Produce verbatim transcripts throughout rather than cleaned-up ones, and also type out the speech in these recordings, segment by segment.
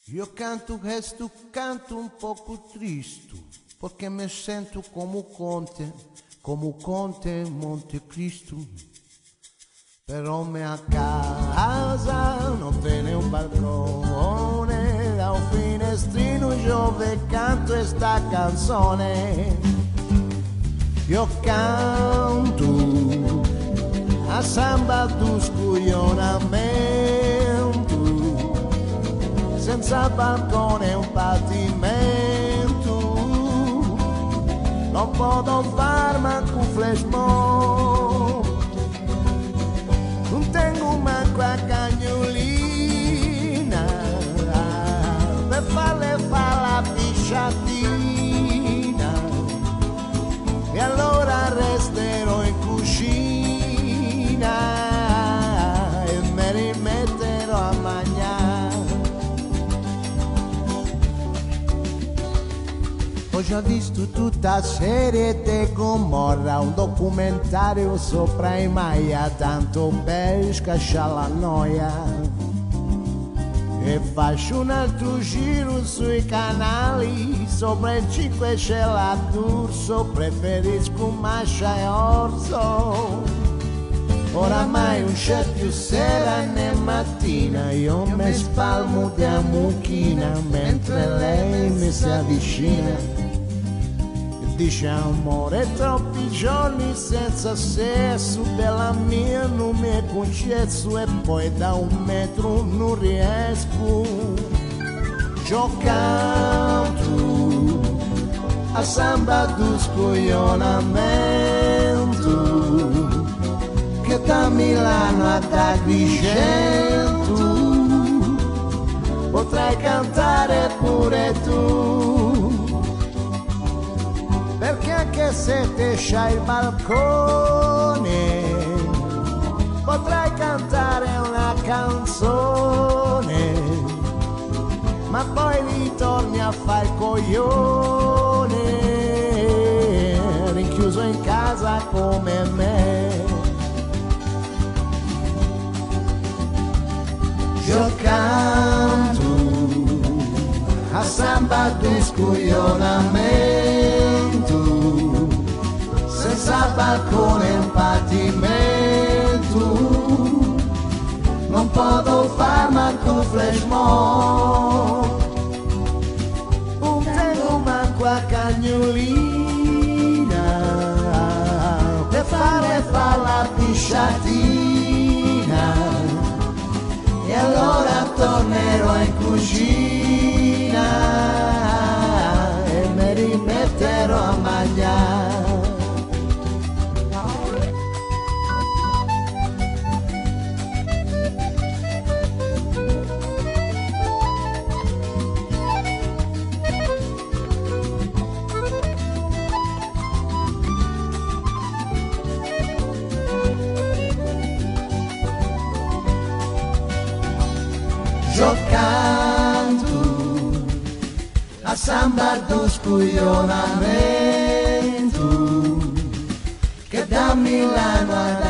Eu canto resto, canto um pouco triste, porque me sento como Conte, como Conte Monte Cristo. Però mia casa non tiene un balcone, da un finestrino giove canto esta canzone. Io canto a samba do scoglionamento, senza balcone un patimento, non posso far manco un flash mob, non tengo manco a cagnolina per farle fare la pisciatina, e allora resterò in cucina e me rimetterò a mangiare. Ho già visto tutta serie di Gomorra, un documentario sopra i Maya, tanto per scacciare la noia. E faccio un altro giro sui canali, sopra il cinque c'è la d'Urso, preferisco Mascia e Orso. Oramai non c'è più sera né mattina, io mi spalmo da mucchina mentre lei mi si avvicina. Dice amore, troppi giorni senza sesso, bella mia non mi concesso, e poi da un metro non riesco. Giocando a samba do scoglionamento, che da Milano ad Agrigento potrai cantare pure tu, perché anche se te c'hai il balcone potrai cantare una canzone, ma poi ritorni a fare il coglione rinchiuso in casa come me. Giocando a samba do scoglionamento, senza balcone un patimento, non posso far manco flash mob, non tengo manco a cagnolina per fare far la pisciatina, e allora tornerò in cucina e mi rimetterò a mangiare. Giocando a samba do scoglionamento, che da Milano ad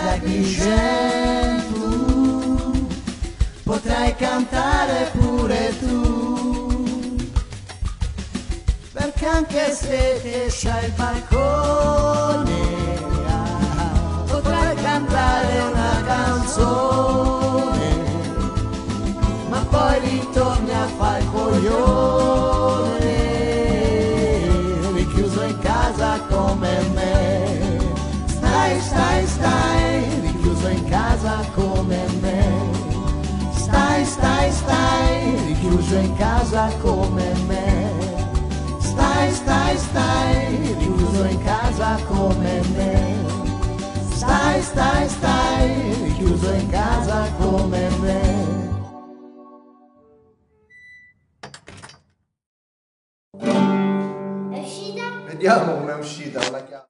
Agrigento potrai cantare pure tu, perché anche se te c'hai il balcone potrai cantare una canzone, ma poi ritorni a fare il coglione richiuso in casa come me. Stai, stai, stai richiuso in casa come me. Stai, stai, stai richiuso in casa come me. Stai, stai, stai richiuso in casa come me. Stai, stai, stai richiuso in casa come me. È uscita? Vediamo com'è uscita una chiave.